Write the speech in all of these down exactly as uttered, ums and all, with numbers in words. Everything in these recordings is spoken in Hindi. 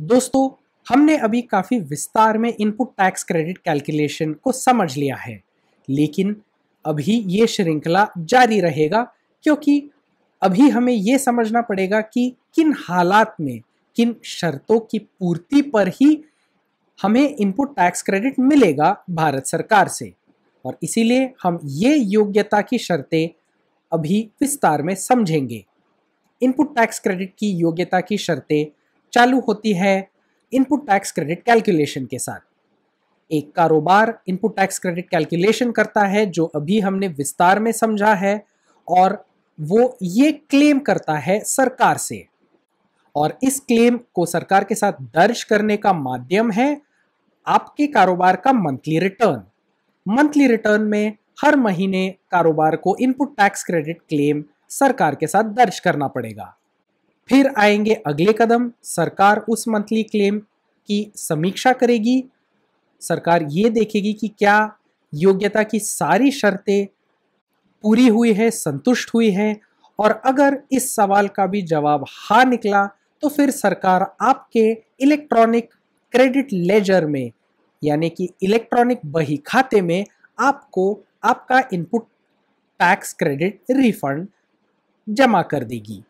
दोस्तों, हमने अभी काफ़ी विस्तार में इनपुट टैक्स क्रेडिट कैलकुलेशन को समझ लिया है, लेकिन अभी ये श्रृंखला जारी रहेगा क्योंकि अभी हमें ये समझना पड़ेगा कि किन हालात में, किन शर्तों की पूर्ति पर ही हमें इनपुट टैक्स क्रेडिट मिलेगा भारत सरकार से। और इसीलिए हम ये योग्यता की शर्तें अभी विस्तार में समझेंगे। इनपुट टैक्स क्रेडिट की योग्यता की शर्तें चालू होती है इनपुट टैक्स क्रेडिट कैलकुलेशन के साथ। एक कारोबार इनपुट टैक्स क्रेडिट कैलकुलेशन करता है, जो अभी हमने विस्तार में समझा है, और वो ये क्लेम करता है सरकार से, और इस क्लेम को सरकार के साथ दर्ज करने का माध्यम है आपके कारोबार का मंथली रिटर्न। मंथली रिटर्न में हर महीने कारोबार को इनपुट टैक्स क्रेडिट क्लेम सरकार के साथ दर्ज करना पड़ेगा। फिर आएंगे अगले कदम, सरकार उस मंथली क्लेम की समीक्षा करेगी। सरकार ये देखेगी कि क्या योग्यता की सारी शर्तें पूरी हुई है, संतुष्ट हुई है, और अगर इस सवाल का भी जवाब हाँ निकला तो फिर सरकार आपके इलेक्ट्रॉनिक क्रेडिट लेजर में, यानी कि इलेक्ट्रॉनिक बही खाते में, आपको आपका इनपुट टैक्स क्रेडिट रिफंड जमा कर देगी।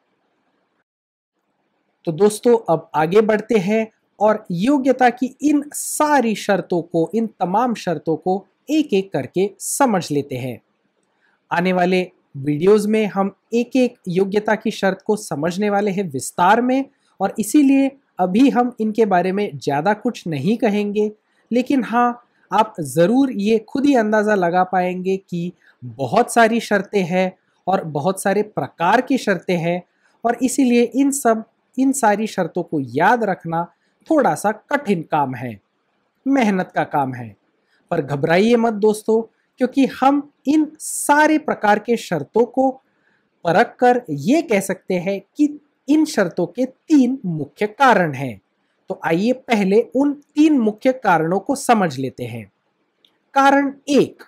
तो दोस्तों, अब आगे बढ़ते हैं और योग्यता की इन सारी शर्तों को, इन तमाम शर्तों को एक एक करके समझ लेते हैं। आने वाले वीडियोस में हम एक एक योग्यता की शर्त को समझने वाले हैं विस्तार में, और इसीलिए अभी हम इनके बारे में ज़्यादा कुछ नहीं कहेंगे। लेकिन हाँ, आप ज़रूर ये खुद ही अंदाज़ा लगा पाएंगे कि बहुत सारी शर्तें हैं और बहुत सारे प्रकार की शर्तें हैं, और इसीलिए इन सब इन सारी शर्तों को याद रखना थोड़ा सा कठिन काम है, मेहनत का काम है। पर घबराइए मत दोस्तों, क्योंकि हम इन सारे प्रकार के शर्तों को परख कर ये कह सकते हैं कि इन शर्तों के तीन मुख्य कारण हैं। तो आइए पहले उन तीन मुख्य कारणों को समझ लेते हैं। कारण एक,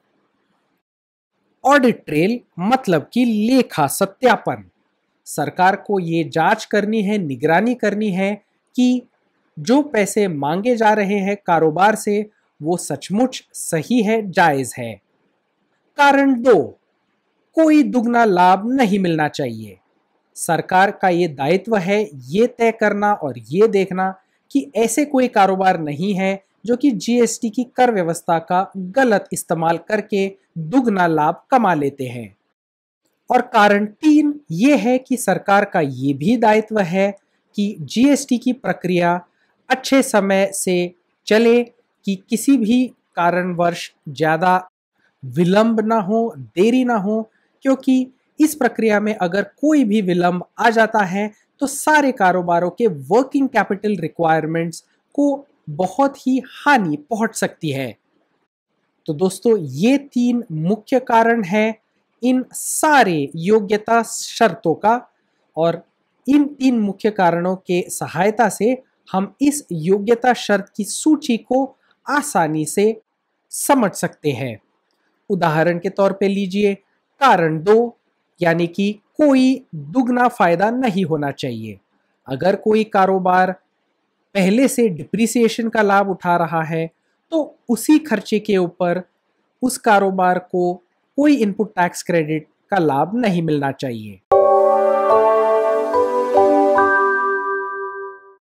ऑडिट ट्रेल, मतलब कि लेखा सत्यापन। सरकार को ये जांच करनी है, निगरानी करनी है कि जो पैसे मांगे जा रहे हैं कारोबार से वो सचमुच सही है, जायज है। कारण दो, कोई दुगना लाभ नहीं मिलना चाहिए। सरकार का ये दायित्व है ये तय करना और ये देखना कि ऐसे कोई कारोबार नहीं है जो कि जीएसटी की कर व्यवस्था का गलत इस्तेमाल करके दुगना लाभ कमा लेते हैं। और कारण तीन ये है कि सरकार का ये भी दायित्व है कि जीएसटी की प्रक्रिया अच्छे समय से चले, कि किसी भी कारणवश ज़्यादा विलंब ना हो, देरी ना हो, क्योंकि इस प्रक्रिया में अगर कोई भी विलंब आ जाता है तो सारे कारोबारों के वर्किंग कैपिटल रिक्वायरमेंट्स को बहुत ही हानि पहुंच सकती है। तो दोस्तों, ये तीन मुख्य कारण हैं इन सारे योग्यता शर्तों का, और इन तीन मुख्य कारणों के सहायता से हम इस योग्यता शर्त की सूची को आसानी से समझ सकते हैं। उदाहरण के तौर पे लीजिए कारण दो, यानी कि कोई दुगना फायदा नहीं होना चाहिए। अगर कोई कारोबार पहले से डिप्रिसिएशन का लाभ उठा रहा है तो उसी खर्चे के ऊपर उस कारोबार को कोई इनपुट टैक्स क्रेडिट का लाभ नहीं मिलना चाहिए।